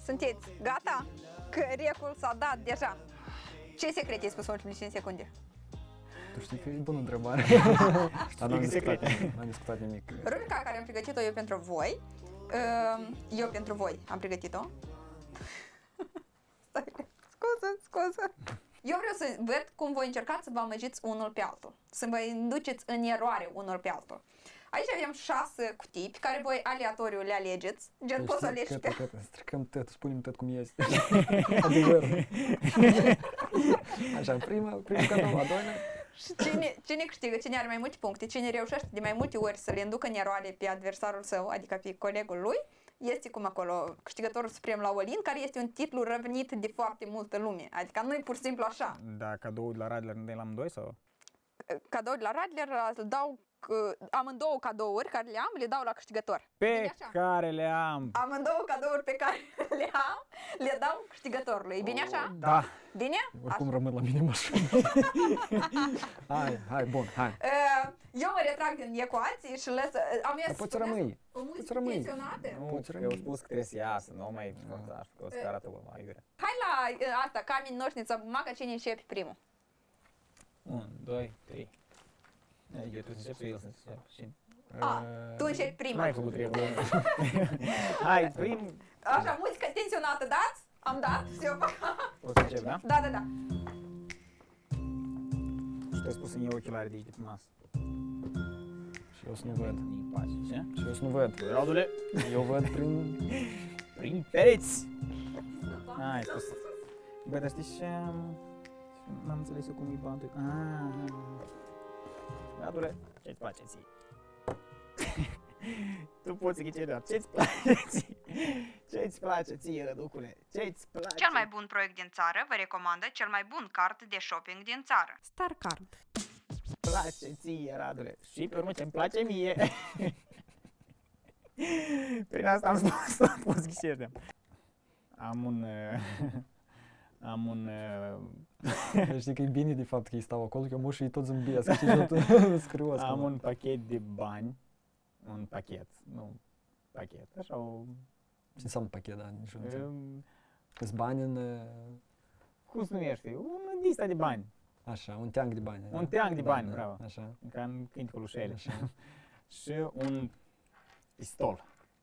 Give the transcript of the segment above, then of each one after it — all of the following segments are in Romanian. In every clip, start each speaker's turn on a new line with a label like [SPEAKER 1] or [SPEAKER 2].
[SPEAKER 1] sunteți gata? Că recul s-a dat deja. Ce secret ai spus în ultimele 5 secunde?
[SPEAKER 2] Tu știi că e bună întrebare. Dar n-am discutat nimic.
[SPEAKER 1] Rubrica care am pregătit-o eu pentru voi, am pregătit-o. Scuze. Eu vreau să văd cum voi încercați să vă amăgiți unul pe altul, să vă induceți în eroare unul pe altul. Aici avem 6 cutii pe care voi aleatoriu le alegeți, gen poți să alegi pe...
[SPEAKER 2] Stricăm tot, spunem tot cum este. Adevărul. Așa, primul cadou, a doilea.
[SPEAKER 1] Și cine câștigă, cine are mai multe puncte, cine reușește de mai multe ori să le inducă în eroare pe adversarul său, adică pe colegul lui, este cum acolo, câștigătorul suprem la Olin, care este un titlu răvnit de foarte multă lume. Adică nu e pur și simplu așa.
[SPEAKER 3] Da, cadoul de la Radler nu de la amândoi sau?
[SPEAKER 1] Cadoul de la Radler îl dau, amândouă cadouri care le am, le dau la câștigător.
[SPEAKER 3] Pe care le am.
[SPEAKER 1] Amândouă cadouri pe care le am, le dau câștigătorului. E bine așa?
[SPEAKER 3] Da.
[SPEAKER 1] Bine?
[SPEAKER 2] Oricum rămân la mine mașină. Hai, bun, hai.
[SPEAKER 1] Eu mă retrag din ecuații și lăs...
[SPEAKER 2] Poți să rămâi.
[SPEAKER 1] O muzică tensionată.
[SPEAKER 3] Nu, că eu spus că trebuie să iasă, nu mai forțași, că o să arată mai iurea.
[SPEAKER 1] Hai la asta, camini, noșniță, bumacă, cine începe primul?
[SPEAKER 3] 1, 2, 3. Eu trebuie să încep sau el să încep?
[SPEAKER 1] Tu începi primul.
[SPEAKER 3] N-ai făcut treabă. Hai, prim.
[SPEAKER 1] Așa, muzică tensionată, dați? Am dat?
[SPEAKER 3] O să încep, da?
[SPEAKER 1] Da.
[SPEAKER 3] Și tu ai spus să-mi iei ochelari de aici de pe masă.
[SPEAKER 2] Și eu să nu văd.
[SPEAKER 3] Ce?
[SPEAKER 2] Și eu să nu văd.
[SPEAKER 3] Radule.
[SPEAKER 2] Eu văd
[SPEAKER 3] prin pereți. Ai spus. Bă, dar știi ce... N-am înțeles eu cum e bantul. Radule, ce-ți place ție? Tu poți să ghicești doar. Ce-ți place ție? Ce-ți place ție, Răducule? Ce-ți place?
[SPEAKER 1] Cel mai bun proiect din țară vă recomandă cel mai bun card de shopping din țară. Star Card.
[SPEAKER 3] Place ție, Radule. Și pe urmă ce-mi place mie. Prin asta am spus tot, poți ghicești. Am un...
[SPEAKER 2] Știi că e bine de fapt că ei stau acolo, că moșii tot zâmbesc și tot scriuesc.
[SPEAKER 3] Am un pachet de bani. Un pachet, nu pachet, așa o...
[SPEAKER 2] Ce înseamnă pachet, da? Nici nu înțeleg. Că-s bani în...
[SPEAKER 3] Cum se numește? Un lista de bani.
[SPEAKER 2] Așa, un teanc de bani.
[SPEAKER 3] Un teanc de bani, bravo.
[SPEAKER 2] Așa.
[SPEAKER 3] Ca în Cântecul lui Șele.
[SPEAKER 2] Așa.
[SPEAKER 3] Și un pistol.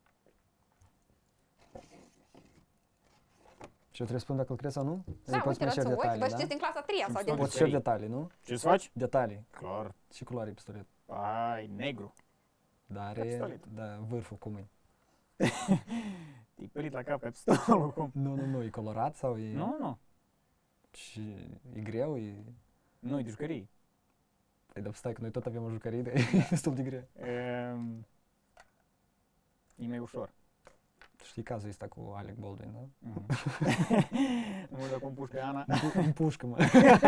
[SPEAKER 2] Și eu trebuie să spun dacă îl crezi sau nu?
[SPEAKER 1] Da, uite, lăsați, vă știți din clasa 3 sau din...
[SPEAKER 2] Poți și detalii, nu?
[SPEAKER 3] Ce-ți faci?
[SPEAKER 2] Detalii.
[SPEAKER 3] Clar.
[SPEAKER 2] Și culoare pistolet.
[SPEAKER 3] Ai, negru.
[SPEAKER 2] Dar are, da, vârful cum e?
[SPEAKER 3] Te-ai pălit la cap ca pistolul, cum?
[SPEAKER 2] Nu, e colorat sau e...
[SPEAKER 3] Nu.
[SPEAKER 2] Și e greu, e...
[SPEAKER 3] Nu, e de jucării.
[SPEAKER 2] Păi, dar stai că noi tot avem o jucărie, dar e destul de greu.
[SPEAKER 3] E mai ușor.
[SPEAKER 2] Știi cazul ăsta cu Alec Baldwin, da?
[SPEAKER 3] Nu, dar cum pușcă Ana.
[SPEAKER 2] Împușcă, mă.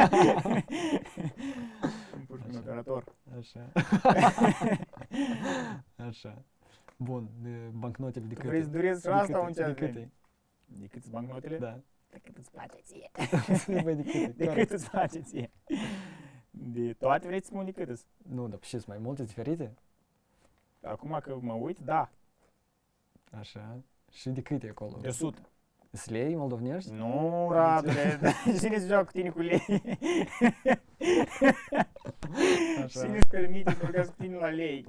[SPEAKER 3] Împușcă un operator.
[SPEAKER 2] Așa. Așa. Bun, bancnotele de câte?
[SPEAKER 3] Vrei să durezi și asta un ceas?
[SPEAKER 2] De câte?
[SPEAKER 3] De cât bancnotele?
[SPEAKER 2] Da.
[SPEAKER 3] De cât îți place ție?
[SPEAKER 2] Băi, de câte?
[SPEAKER 3] De cât îți place ție? De toate vrei să spun de cât îți?
[SPEAKER 2] Nu, dar și mai multe diferite?
[SPEAKER 3] Acum că mă uit, da.
[SPEAKER 2] Așa. Și de câte acolo?
[SPEAKER 3] De 100.
[SPEAKER 2] Sunt lei moldovnești?
[SPEAKER 3] Nu, Radule, cine se joacă cu tine cu lei? Cine îți permite să vorbească cu tine la lei?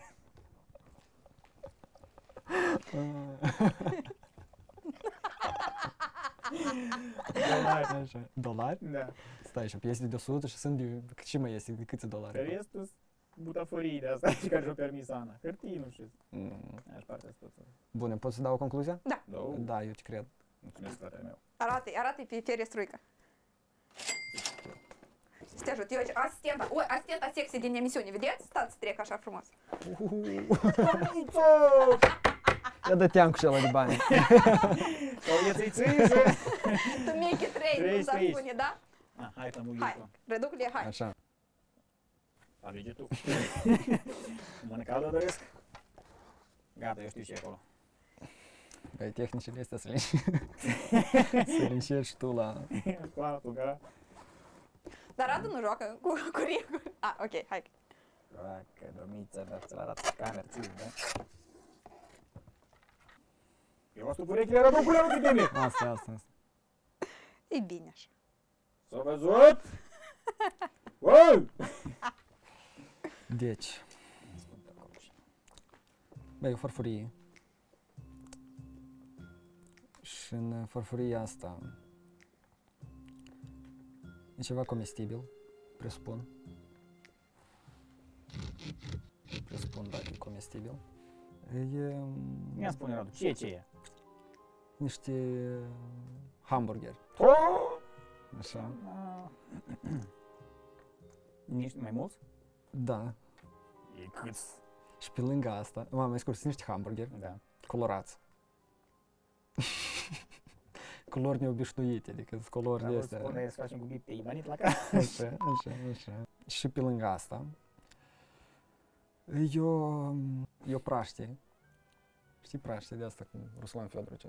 [SPEAKER 2] Dolari, așa. Dolari?
[SPEAKER 3] Da.
[SPEAKER 2] Stai, și este de 100 și sunt de... Ce mai este? De câți dolari?
[SPEAKER 3] Restul butaforii de asta și care și-o permis Ana. Hârtii, nu știu. Aș partea să tot.
[SPEAKER 2] Bune, poți să dau o concluzie?
[SPEAKER 1] Da.
[SPEAKER 2] Da, eu te cred.
[SPEAKER 3] Mulțumesc, fratele meu.
[SPEAKER 1] Arată-i pe ferestruică. Să te ajut. Eu aici, asistenta sexy din emisiune, vedeți? Stați să trec așa frumos.
[SPEAKER 2] Ia dă teancul și ăla de bani.
[SPEAKER 3] Sau e țăi-țăi.
[SPEAKER 1] Tu miche 3, nu s-ar spune, da?
[SPEAKER 3] Hai, tămâi.
[SPEAKER 1] Hai, Răducule, hai.
[SPEAKER 2] Așa.
[SPEAKER 3] Alege tu. Mână caldă doresc? Gata, eu știu ce e acolo.
[SPEAKER 2] Băi, tehnicile astea să le încerci tu la...
[SPEAKER 3] Cu altul, gara.
[SPEAKER 1] Dar Radu nu joacă cu reguli. Ok, hai.
[SPEAKER 3] Că domiță, dar ți-l arată pe cameră, ți-l, da? Eu o stup urechile, răducule, nu te gândi!
[SPEAKER 2] Asta.
[SPEAKER 1] E bine așa.
[SPEAKER 3] S-a văzut? Wow!
[SPEAKER 2] Deci, băi, e o farfurie. Și în farfuria asta e ceva comestibil, presupun. Presupun dacă e comestibil. E
[SPEAKER 3] Mi-a spune, Radu, ce e?
[SPEAKER 2] niște hamburgeri. Așa.
[SPEAKER 3] Niște mai mulți?
[SPEAKER 2] Da.
[SPEAKER 3] E câți?
[SPEAKER 2] Și pe lângă asta, mai scurt, sunt niște hamburgeri
[SPEAKER 3] Da.
[SPEAKER 2] colorați. Culori neobișnuite, adică sunt culori de astea.
[SPEAKER 3] Spune să facem cu bip pe ibanit la casă.
[SPEAKER 2] Așa. Și pe lângă asta, e o praștie. Știi praștie de asta cu Ruslan Feodorovici?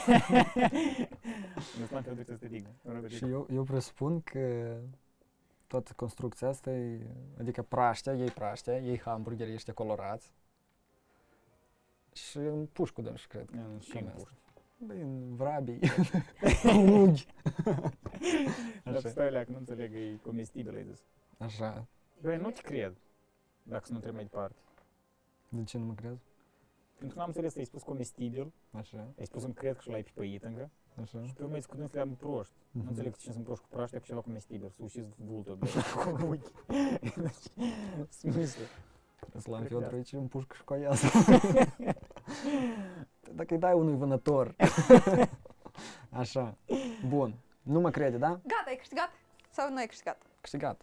[SPEAKER 3] Ruslan Feodorovici să te dignă.
[SPEAKER 2] Și eu presupun că toată construcția asta e, adică praștia, ei hamburgeri ăștia colorați și în pușcu dânși, cred.
[SPEAKER 3] Și în puști.
[SPEAKER 2] Băi, în vrabii, în unghi.
[SPEAKER 3] Dar stai alea că nu înțeleg, e comestibil, ai zis.
[SPEAKER 2] Așa.
[SPEAKER 3] Băi, nu te cred, dacă să nu trebuie mai departe.
[SPEAKER 2] De ce nu mă crezi?
[SPEAKER 3] Pentru că n-am înțeles, ai spus comestibil,
[SPEAKER 2] Așa,
[SPEAKER 3] ai spus îmi cred că și l-ai pipăit încă.
[SPEAKER 2] așa.
[SPEAKER 3] Și pe urmă ai zis că nu le-am proști. Nu înțeleg ce sunt proști cu praștea cu ceva comestibil, să ușiți vultul de cu uchi. Smysl.
[SPEAKER 2] Ruslan Feodorovici un pușcă și cu aia asta. Dacă îi dai unui vânător. Așa. Bun. Nu mă crede, da?
[SPEAKER 1] Gata, ai câștigat? Sau nu ai câștigat?
[SPEAKER 2] Câștigat.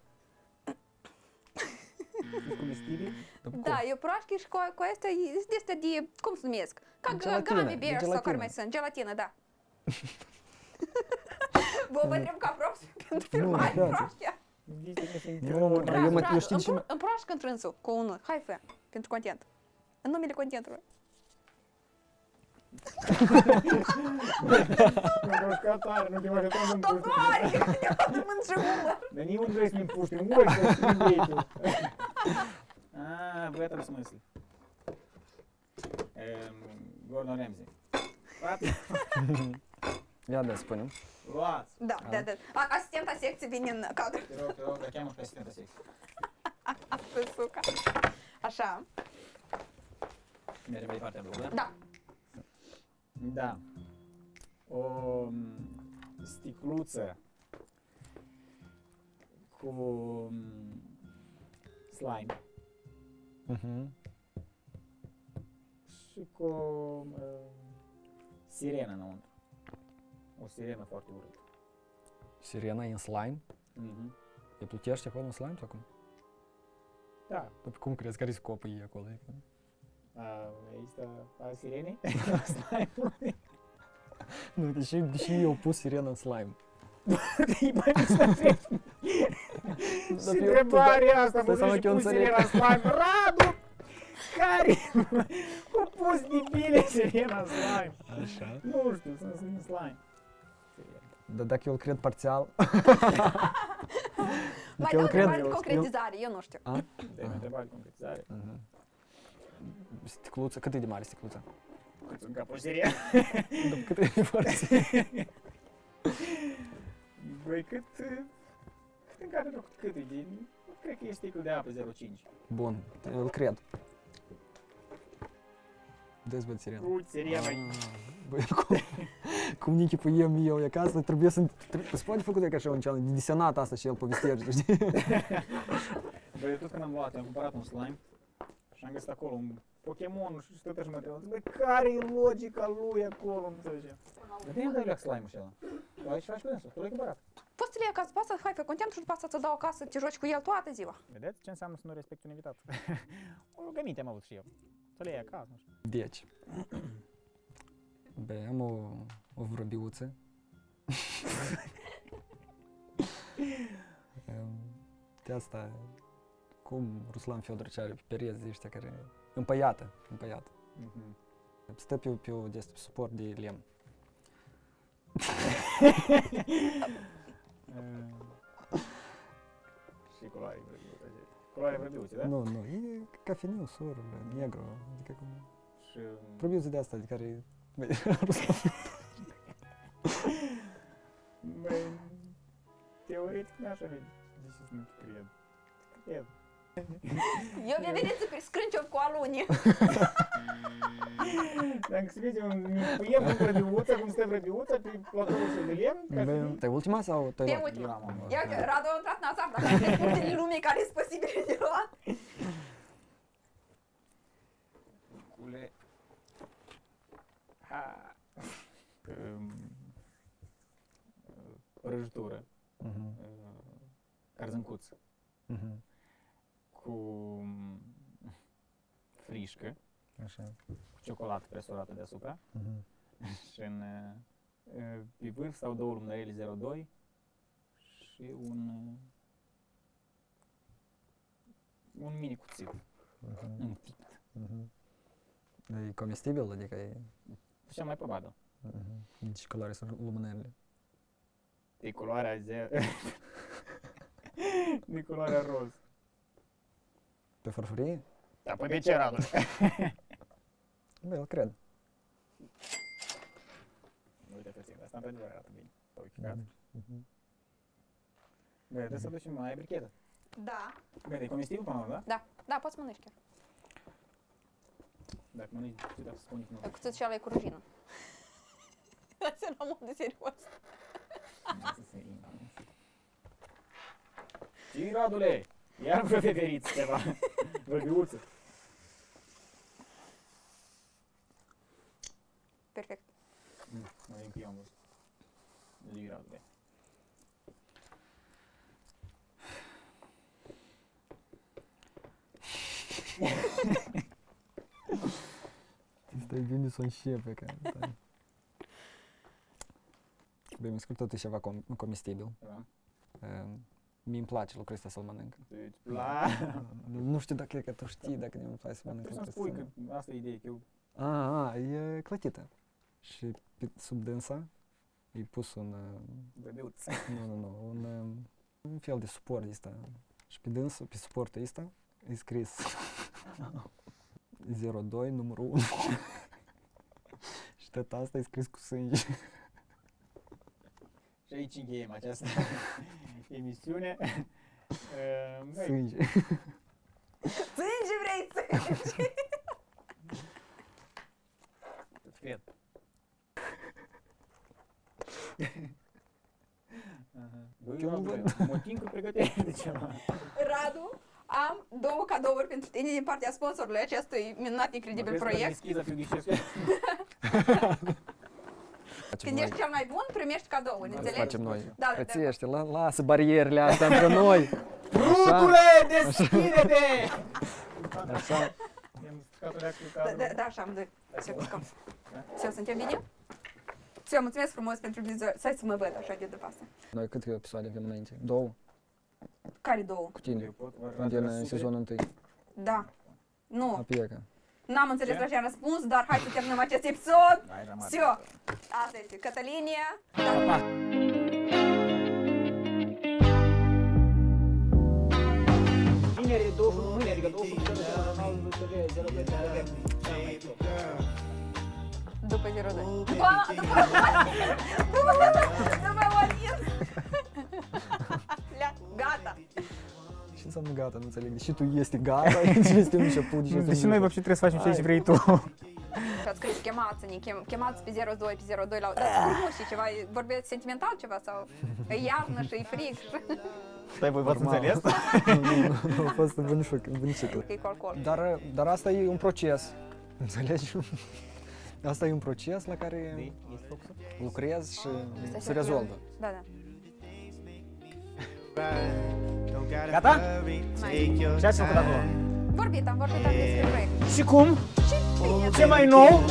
[SPEAKER 3] E comestibil?
[SPEAKER 1] Da, e o proașcă și cu astea e de astea de, cum se numesc? Ca
[SPEAKER 2] Gelatină,
[SPEAKER 1] gummy
[SPEAKER 2] de
[SPEAKER 1] bears sau care
[SPEAKER 2] gelatină.
[SPEAKER 1] mai sunt, gelatină, da. Vă trebuie ca props pentru filmare,
[SPEAKER 2] gata.
[SPEAKER 1] proaștea.
[SPEAKER 2] Eu știu ce mă...
[SPEAKER 1] Împroașcă întrânsul cu unul, hai fă, pentru content. În numele contentului.
[SPEAKER 3] Nu roșca tare, nu te mai așteptam să-mi puști.
[SPEAKER 1] Topare, că te fac mânt și umăr.
[SPEAKER 3] Dar nici unde vrei să-mi puști, în ori să-mi iei tu. Băi, trebuie să măsli. Gordon Ramsay.
[SPEAKER 2] Ia de spune.
[SPEAKER 3] Luați!
[SPEAKER 1] Da. Asistenta secției vine în cadru.
[SPEAKER 3] Te rog, dar cheamă și pe asistenta secției.
[SPEAKER 1] Pe suca. Așa.
[SPEAKER 3] Mergem mai departe, Andrei, da?
[SPEAKER 1] Da.
[SPEAKER 3] Da. O sticluță cu slime și cu sirenă înăuntru. O sirenă foarte urâtă.
[SPEAKER 2] Sirena e în slime? E plutește acolo în slime sau cum?
[SPEAKER 3] Da.
[SPEAKER 2] Dar cum crezi? Care-i scopul ei acolo?
[SPEAKER 3] Există a sirenei? Slime-ului?
[SPEAKER 2] Nu, deși eu pus sirena în slime.
[SPEAKER 3] Te-i mai mici să întrebi. Și întrebarea asta, mă duci și pus sirena în slime. Radu! Care? Cu pus debile sirena în slime.
[SPEAKER 2] Așa.
[SPEAKER 3] Nu știu, sunt în slime.
[SPEAKER 2] Dar dacă eu îl cred parțial...
[SPEAKER 1] Mai dau întrebare de concretizare, eu nu știu.
[SPEAKER 3] De întrebare de concretizare.
[SPEAKER 2] Sticluță, cât e de mare sticluța?
[SPEAKER 3] Cât sunt capul sirena?
[SPEAKER 2] Cât e de mare?
[SPEAKER 3] Băi, cât în care cât e din... Cred că e sticlul de apă 0,5.
[SPEAKER 2] Bun, îl cred. Dezbăt sirena.
[SPEAKER 3] Uite, sirena e...
[SPEAKER 2] Băi, cum ne închipuiem eu acasă, trebuie să... Se poate făcut ca așa un challenge, de desenat asta și el povestește, știi?
[SPEAKER 3] Băi, tot când am luat, am cumpărat un slime și am găsit acolo un Pokémon și tot așa mă întrebat, băi, care e logica lui acolo, nu știu ce. Dar de-aia dai leac slime-ul ăla? Tu ai și faci cu dânsul, tu l-ai cumpărat.
[SPEAKER 1] Poți să le iei acasă, poți să hai pe content și după asta să dau acasă, te joci cu el toată ziua.
[SPEAKER 3] Vedeți ce înseamnă să nu respecti un invitat? O rugăminte am avut și eu. Să le iei acasă, nu știu.
[SPEAKER 2] Deci, băi, am o vrăbiuță. De asta, cum Ruslan Feodorovici are pe pereți ăștia care... Împăiată. Stă pe suport de lemn.
[SPEAKER 3] Și culoare vrăbiuță. Culoare vrăbiuță, da?
[SPEAKER 2] Nu, e cafeniu, sur, negru, adică cum...
[SPEAKER 3] Și...
[SPEAKER 2] Vrăbiuță de asta, de care
[SPEAKER 3] Băi, teoretic n-aș avea de ce să nu cred. Cred.
[SPEAKER 1] Eu vi-a venit să scrânciov cu alune.
[SPEAKER 3] Dacă se vede un puiem în vrăbiuța, cum stă vrăbiuța pe platoul ăsta de lemn,
[SPEAKER 2] Te ultima sau te-ai
[SPEAKER 1] Pe
[SPEAKER 2] luat?
[SPEAKER 1] ultima. Ia că Radu a intrat în asta, dar care punctele lumii care sunt posibile de luat.
[SPEAKER 3] Cule. Ha. Prăjitură. Carzâncuț. Cu frișcă.
[SPEAKER 2] Așa.
[SPEAKER 3] Cu ciocolată presurată deasupra. Și pe vârf stau 2 lumânărele zerodoi și un mini cuțit înfipt.
[SPEAKER 2] E comestibil, adică e...
[SPEAKER 3] Cel mai probabil.
[SPEAKER 2] De ce culoare sunt lumânările?
[SPEAKER 3] De culoarea de culoarea roz.
[SPEAKER 2] Pe farfurie?
[SPEAKER 3] Da, păi de ce Radu?
[SPEAKER 2] Bă, eu cred.
[SPEAKER 3] Uite, frăția, asta într-adevăr arată bine. Păi, gata. Bă, trebuie să ducem mai brichetă.
[SPEAKER 1] Da.
[SPEAKER 3] Bă, e comestibil până la urmă, da?
[SPEAKER 1] Da, da, poți să mănânci chiar.
[SPEAKER 3] Dacă mănânci, ce dacă spune că nu?
[SPEAKER 1] Cuțit și ăla e cu rugină. Asta nu am de serios.
[SPEAKER 3] Ce-i, Radule? Iar vreo feferiți ceva. Vrăbiuță.
[SPEAKER 1] Perfect.
[SPEAKER 3] Mai încă eu am văzut. Ce-i, Radule?
[SPEAKER 2] Stai bine să înșepe, că... Băi, mi-a scris totuși ceva comestibil.
[SPEAKER 3] Da.
[SPEAKER 2] Mie-mi place lucrul ăsta să-l mănânc.
[SPEAKER 3] Deci, place.
[SPEAKER 2] Nu știu dacă e că tu știi, dacă nu-mi place să mănânc
[SPEAKER 3] Trebuie
[SPEAKER 2] lucrul
[SPEAKER 3] să-mi
[SPEAKER 2] ăsta.
[SPEAKER 3] spui că asta e ideea, că eu...
[SPEAKER 2] E clătită. Și sub dânsa e pus un...
[SPEAKER 3] Vrăbiuț.
[SPEAKER 2] Nu, un fel de suport ăsta. Și pe dânsa, pe suportul ăsta, e scris zerodoi, numărul 1. Și tot asta e scris cu sânge.
[SPEAKER 3] Și aici încheiem această emisiune.
[SPEAKER 2] Sânge.
[SPEAKER 1] Sânge vrei, sânge!
[SPEAKER 3] Cred. Băi, mă tin că pregătești de ceva.
[SPEAKER 1] Radu, am 2 cadouri pentru tine din partea sponsorului acestui minunat, incredibil proiect. Când ești cel mai bun, primești cadouri, înțelegi?
[SPEAKER 2] Facem noi.
[SPEAKER 1] Da,
[SPEAKER 2] Frățiește, lasă barierele astea între noi.
[SPEAKER 3] Rutule, deschide-te!
[SPEAKER 2] Așa.
[SPEAKER 1] Da, așa, am 2. Все, suntem bine? Все, mulțumesc frumos pentru vizual. Stai să mă văd așa de după asta.
[SPEAKER 2] Noi câte episoade avem înainte? 2?
[SPEAKER 1] Care 2?
[SPEAKER 2] Cu tine. Din sezonul 1.
[SPEAKER 1] Da. Nu.
[SPEAKER 2] Apieca.
[SPEAKER 1] N-am înțeles la ce am răspuns, dar hai să terminăm acest episod. Все. Asta este Cătălinia.
[SPEAKER 3] Vineri, 21 mâine, adică 21 de canalul TV 02.
[SPEAKER 1] După 02. După Alin. Gata.
[SPEAKER 2] Ce înseamnă gata? Nu înțeleg. Deși tu este gata, ce este un început.
[SPEAKER 3] Deși noi вообще trebuie să facem ceea ce vrei tu.
[SPEAKER 1] Și ați scris, chemați pe 02 la... Dați frumos și ceva, vorbeți sentimental ceva sau e iarnă și e frig.
[SPEAKER 3] Stai, voi v-ați înțeles?
[SPEAKER 2] Nu, a fost bunicicul.
[SPEAKER 1] E cu alcool.
[SPEAKER 2] Dar asta e un proces. Înțelegi? Asta e un proces la care lucrezi și se rezolvă.
[SPEAKER 1] Da, da.
[SPEAKER 3] Gata? Ce ați făcut acolo?
[SPEAKER 1] Vorbit am despre proiect.
[SPEAKER 3] Și cum?
[SPEAKER 1] Și bine.
[SPEAKER 3] Ce mai nou?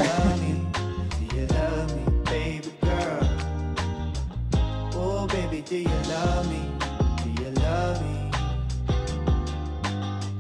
[SPEAKER 4] Oh baby, do you love me?